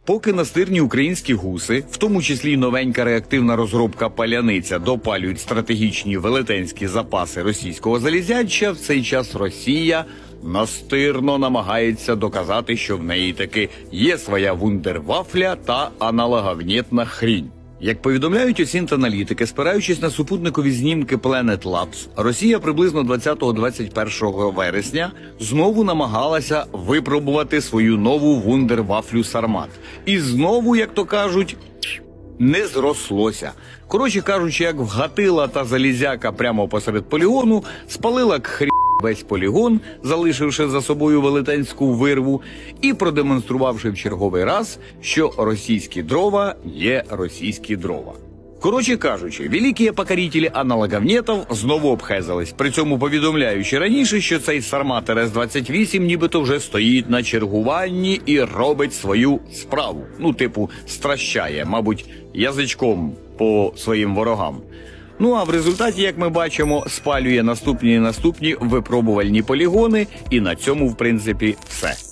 Поки настирні українські гуси, в тому числі новенька реактивна розробка «Паляниця», допалюють стратегічні велетенські запаси російського залізяча, в цей час Росія настирно намагається доказати, що в неї таки є своя вундервафля та аналоговнєтна хрінь. Як повідомляють осінт-аналітики, спираючись на супутникові знімки Planet Labs, Росія приблизно 20-21 вересня знову намагалася випробувати свою нову вундервафлю «Сармат». І знову, як то кажуть, не зрослося. Коротше кажучи, як вгатила та залізяка прямо посеред полігону, спалила к хрі весь полігон, залишивши за собою велетенську вирву, і продемонструвавши в черговий раз, що російські дрова є російські дрова. Коротше кажучи, великі покорителі аналоговнєтів знову обхезались, при цьому повідомляючи раніше, що цей «Сармат РС-28» нібито вже стоїть на чергуванні і робить свою справу. Ну, типу, стращає, мабуть, язичком по своїм ворогам. Ну а в результаті, як ми бачимо, спалює наступні випробувальні полігони, і на цьому, в принципі, все.